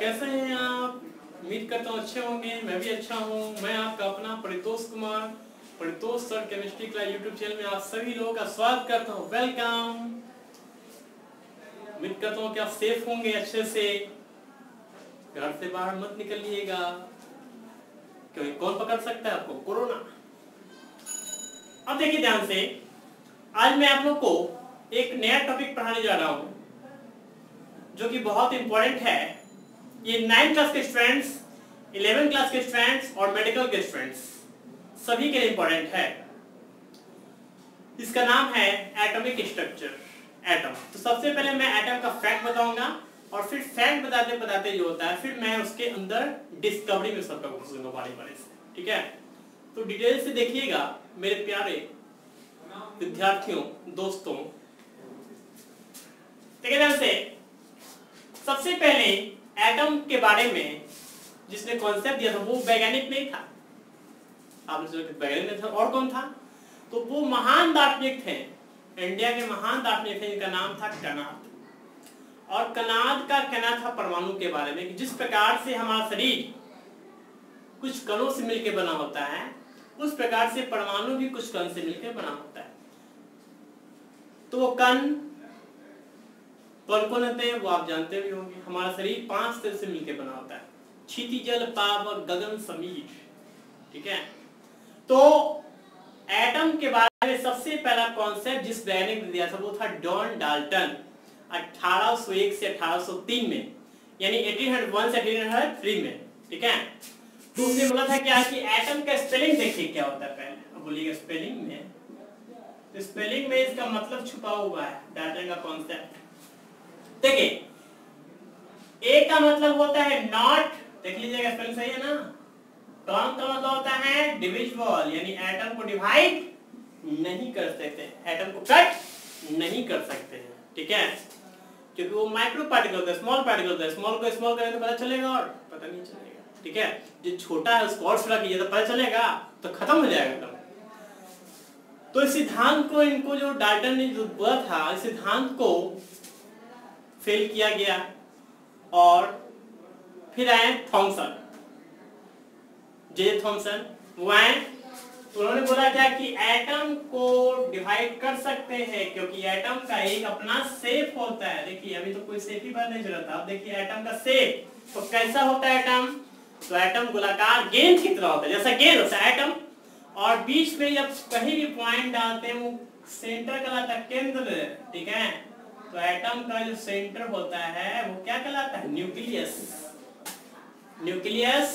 कैसे हैं आप? उम्मीद करता हूँ अच्छे होंगे। मैं भी अच्छा हूँ। मैं आपका अपना Paritosh Kumar, Paritosh sir chemistry class YouTube channel में आप सभी लोगों का स्वागत करता हूँ। वेलकम। उम्मीद करता हूँ कि आप सेफ होंगे अच्छे से। घर से बाहर मत निकलिएगा, क्योंकि कौन पकड़ सकता है आपको? कोरोना। अब देखिए ध्यान से, आज मैं आप लोग को एक नया टॉपिक पढ़ाने जा रहा हूँ जो कि बहुत इंपॉर्टेंट है। ये 9th क्लास के स्टूडेंट्स, 11th क्लास के स्टूडेंट्स और मेडिकल के स्टूडेंट्स सभी के लिए इंपॉर्टेंट है। इसका नाम है एटॉमिक स्ट्रक्चर, एटम। तो सबसे पहले मैं एटम का फैक्ट बताऊंगा और फिर फैक्ट बताते बताते जो होता है फिर मैं उसके अंदर डिस्कवरी में सबका घुसूंगा बारी बारी से। ठीक है, तो डिटेल से देखिएगा मेरे प्यारे विद्यार्थियों, दोस्तों। देखिए ध्यान से, सबसे पहले एटम के बारे में जिसने कॉन्सेप्ट दिया था वो वैज्ञानिक नहीं था। आपने वैज्ञानिक नहीं था, और कौन था? तो वो महान दार्शनिक थे, इंडिया के महान दार्शनिक थे, जिनका नाम था कनाद। और कनाद का कहना था परमाणु के बारे में कि जिस प्रकार से हमारा शरीर कुछ कणों से मिलकर बना होता है, उस प्रकार से परमाणु भी कुछ कण से मिलकर बना होता है। तो वो कण कौन कौन होते हैं वो आप जानते भी होंगे। हमारा शरीर 5 तरह से मिलकर बना होता है: क्षिति, जल, पावक, गगन, समीर। ठीक है, तो एटम के बारे में सबसे पहला कॉन्सेप्ट जिस वैज्ञानिक ने दिया था वो था जॉन डाल्टन, 1801 से 1803 में, यानी 1801 से 1803 में। ठीक है, तो उसने बोला था क्या कि एटम का स्पेलिंग देखिए क्या होता है पहले। अब बोलिएगा स्पेलिंग में, तो स्पेलिंग में इसका मतलब छुपा हुआ है डाल्टन का कॉन्सेप्ट। देखिए, ए का मतलब होता है नॉट, देख लीजिएगा स्पेलिंग सही है ना। टर्म का मतलब होता है डिविजिबल, यानी एटम को डिवाइड नहीं कर सकते, एटम को कट नहीं कर सकते हैं। ठीक है, क्योंकि वो माइक्रो पार्टिकल होता है, स्मॉल पार्टिकल होता है। स्मॉल को स्मॉल करें तो पता चलेगा और पता नहीं चलेगा। ठीक है, जो छोटा है उसको और छोटा कीजिए तो पता चलेगा, तो खत्म हो जाएगा। तो इस सिद्धांत को, इनको जो डाल्टन ने जो बोला था, इस सिद्धांत को फेल किया गया। और फिर आए थॉमसन, जे थॉमसन, वो आए। उन्होंने बोला क्या कि एटम को डिवाइड कर सकते हैं, क्योंकि एटम का एक अपना शेप होता है। देखिए, अभी तो कोई शेप ही बात नहीं चला था। अब देखिए एटम का शेप, तो कैसा होता है एटम? तो एटम गोलाकार गेंद की तरह होता है, जैसा गेंद होता है एटम। और बीच में जब कहीं भी पॉइंट डालते हैं वो सेंटर कहलाता है, केंद्र। ठीक है, तो एटम का जो सेंटर होता है वो क्या कहलाता है? न्यूक्लियस। न्यूक्लियस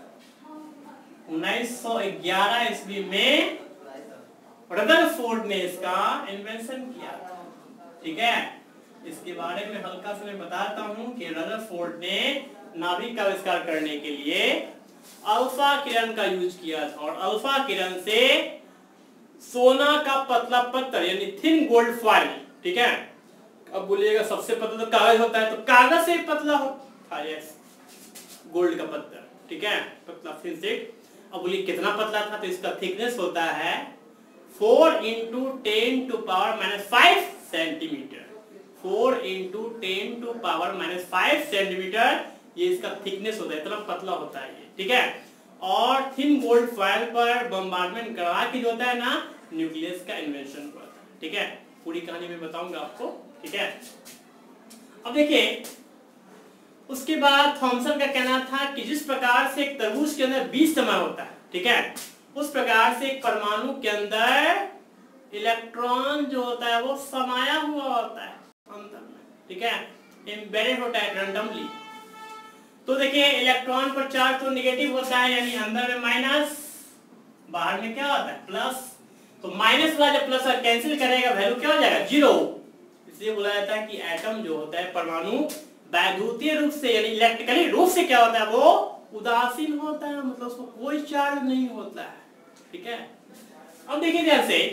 1911 ईस्वी में रदरफोर्ड ने इसका इन्वेंशन किया था। ठीक है, इसके बारे में हल्का से मैं बताता हूं कि रदरफोर्ड ने नाभिक का आविष्कार करने के लिए अल्फा किरण का यूज किया था। और अल्फा किरण से सोना का पतला पत्थर, यानी थिन गोल्ड फॉइल। ठीक है, अब बोलिएगा सबसे पतला तो कागज होता है, तो कागज से पतला होता है गोल्ड का पत्थर। ठीक है, पतला थिन शीट। अब बोलिए कितना पतला था? तो इसका थिकनेस होता है 4 × 10⁻⁵ सेंटीमीटर। 4 × 10⁻⁵ सेंटीमीटर ये इसका थिकनेस होता है, इतना पतला होता है ये। ठीक है, और थिन गोल्ड फॉइल पर बम्बार्डमेंट करवा के जो होता है ना, न्यूक्लियस का इन्वेंशन हुआ था। ठीक है, पूरी कहानी में बताऊंगा आपको। ठीक है, अब देखिए, उसके बाद थॉमसन का कहना था कि जिस प्रकार से एक तरबूज के अंदर बीज समा होता है, ठीक है, उस प्रकार से एक परमाणु के अंदर इलेक्ट्रॉन जो होता है वो समाया हुआ होता है अंदर में। ठीक है, एम्बेडेड होता है रैंडमली। तो देखिए, इलेक्ट्रॉन पर चार्ज तो नेगेटिव होता है, यानी अंदर में माइनस, बाहर में क्या होता है? प्लस। तो माइनस वाला जब प्लस और कैंसिल करेगा वैल्यू क्या हो जाएगा? 0। इसलिए बोला जाता है कि एटम जो होता है, परमाणु, वैद्युतीय रूप से यानी इलेक्ट्रिकली रूप से क्या होता है? वो उदासीन होता है, मतलब उसको कोई चार्ज नहीं होता है। ठीक है, अब देखिए ध्यान से,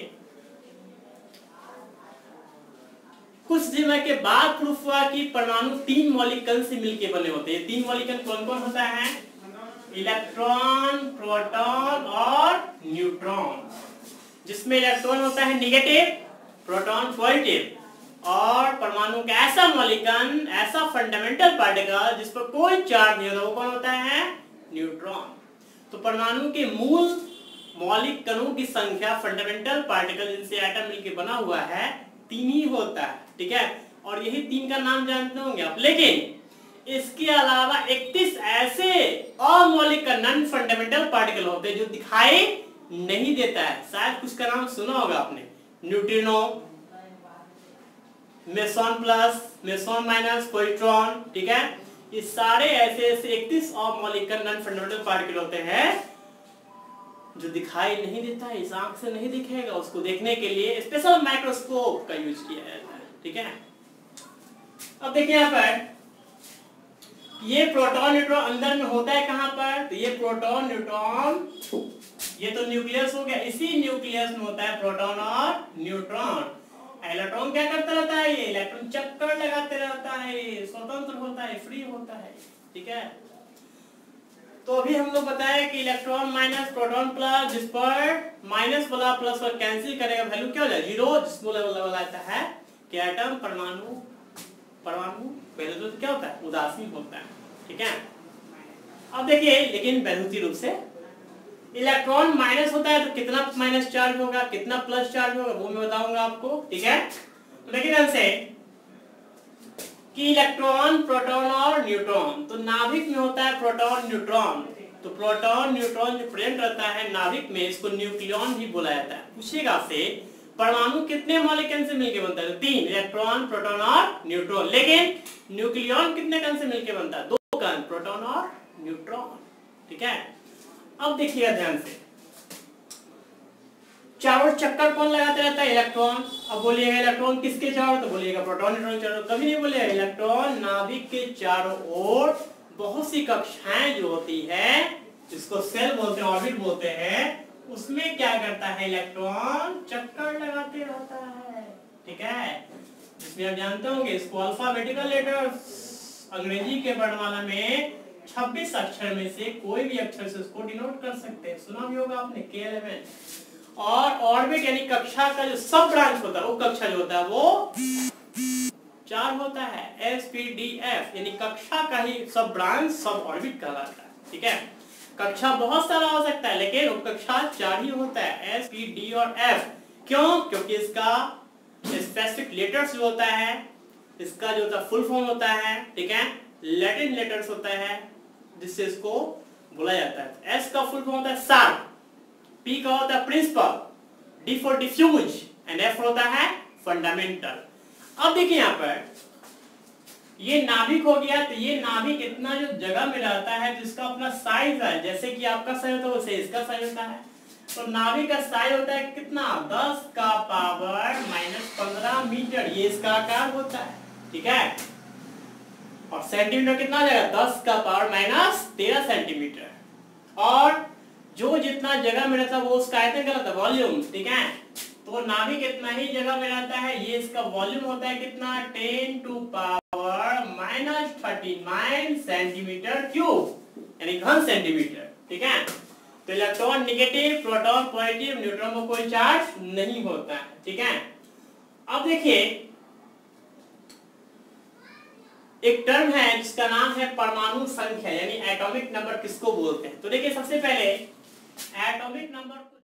कुछ समय के बाद प्रूफ हुआ कि परमाणु 3 मौलिक कण से मिलकर बने होते हैं। 3 मौलिक कण कौन कौन होता है? इलेक्ट्रॉन, प्रोटॉन और न्यूट्रॉन। जिसमें इलेक्ट्रॉन होता है निगेटिव, प्रोटॉन पॉजिटिव और परमाणु का ऐसा मौलिक कण, ऐसा फंडामेंटल पार्टिकल जिस पर कोई चार्ज नहीं होता, वो कौन होता है? न्यूट्रॉन। तो परमाणु के मूल मौलिक कणों की संख्या, फंडामेंटल पार्टिकल जिनसे एटम मिलकर बना हुआ है, 3 ही होता है, ठीक है। और यही 3 का नाम जानते होंगे आप। लेकिन इसके अलावा 31 ऐसे अमौलिक नॉन फंडामेंटल पार्टिकल होते हैं जो दिखाई नहीं देता है। शायद कुछ का नाम सुना होगा आपने, neutrino, meson plus, meson minus, positron, ठीक है। ये सारे ऐसे 31 अमौलिक नॉन फंडामेंटल पार्टिकल होते हैं जो दिखाई नहीं देता है, इस आंख से नहीं दिखेगा। उसको देखने के लिए स्पेशल माइक्रोस्कोप का यूज किया जाता है, ठीक है। अब देखिए यहाँ पर ये प्रोटॉन न्यूट्रॉन अंदर में होता है कहां पर? तो ये प्रोटॉन न्यूट्रॉन, ये तो न्यूक्लियस हो गया, इसी न्यूक्लियस में होता है प्रोटॉन और न्यूट्रॉन। इलेक्ट्रॉन क्या करता रहता है? ये इलेक्ट्रॉन चक्कर लगाते रहता है, स्वतंत्र होता है, फ्री होता है, ठीक है। तो अभी हम लोग बताए कि इलेक्ट्रॉन माइनस प्रोटॉन प्लस, जिस पर माइनस वाला प्लस पर कैंसिल करेगा वैल्यू क्या हो जाए? 0। जिस बोला जाता है कि एटम, परमाणु पहले तो क्या होता है? उदासीन होता है, ठीक है। अब देखिए, लेकिन वैद्युतीय रूप से इलेक्ट्रॉन माइनस होता है तो कितना माइनस चार्ज होगा, कितना प्लस चार्ज होगा, वो मैं बताऊंगा आपको, ठीक है। तो देखिए ध्यान से कि इलेक्ट्रॉन, प्रोटॉन और न्यूट्रॉन, तो नाभिक में होता है प्रोटॉन न्यूट्रॉन। तो प्रोटॉन न्यूट्रॉन जो प्रेजेंट रहता है नाभिक में, इसको न्यूक्लियॉन भी बोला जाता है। पूछेगा आपसे परमाणु कितने मौलिक कण से मिलकर बनता है? 3, इलेक्ट्रॉन, प्रोटॉन और न्यूट्रॉन। लेकिन न्यूक्लियॉन कितने कण से मिलकर बनता है? 2 कण, प्रोटॉन और न्यूट्रॉन, ठीक है। अब देखिएगा ध्यान से, चारों चक्कर कौन लगाते रहता है? इलेक्ट्रॉन। अब बोलिएगा इलेक्ट्रॉन किसके चारों? तो बोलिएगा प्रोटॉन न्यूट्रॉन चारों। कभी नहीं बोलिएगा इलेक्ट्रॉन नाभिक के चारों ओर बहुत सी कक्षाएं जो होती है, जिसको सेल बोलते हैं, ऑर्बिट बोलते हैं, उसमें क्या करता है? इलेक्ट्रॉन चक्कर लगाते रहता है, ठीक है। जिसमें आप जानते होंगे इसको अल्फाबेटिकल लेटर्स, अंग्रेजी के वर्णमाला में 26 अक्षर में से कोई भी अक्षर से उसको डिनोट कर सकते हैं। सुना भी होगा आपने K11। और ऑर्बिट यानी कक्षा का जो सब ब्रांच होता है, वो कक्षा जो होता है वो 4 होता है, SPDF, यानी कक्षा का ही सब ब्रांच सब ऑर्बिट कहलाता है, ठीक है। कक्षा बहुत सारा हो सकता है, लेकिन उपकक्षा 4 ही होता है, S, P, D और F। क्यों? क्योंकि इसका स्पेसिफिक लेटर्स जो होता है, इसका जो होता है फुल फॉर्म होता है, ठीक है, लैटिन लेटर्स होता है, जिससे इसको बोला जाता है। S का फुल फॉर्म होता है शार्प, P का होता है principal, D for diffuse and F होता है फंडामेंटल। अब देखिए यहाँ पर ये नाभिक हो गया, तो ये नाभिक इतना जो जगह में रहता है जिसका अपना साइज है, जैसे कि आपका साइज होता है वैसे इसका साइज होता है। तो नाभिक का साइज होता है कितना? 10 का पावर -15 मीटर, ये इसका आकार होता है, ठीक है। और सेंटीमीटर कितना हो जाएगा? 10 का पावर -13 सेंटीमीटर। और जो जितना जगह में रहता है वो उसका आयतन क्या रहता है? वॉल्यूम, ठीक है। तो नाभिक इतना ही जगह में रहता है, ये इसका वॉल्यूम होता है कितना? 10 टू पावर -39 सेंटीमीटर क्यूब, यानी घन सेंटीमीटर, ठीक है। तो electron negative, proton positive, neutron को कोई चार्ज नहीं होता है, ठीक है। अब देखिए एक टर्म है जिसका नाम है परमाणु संख्या, यानी एटॉमिक नंबर किसको बोलते हैं? तो देखिए सबसे पहले एटॉमिक नंबर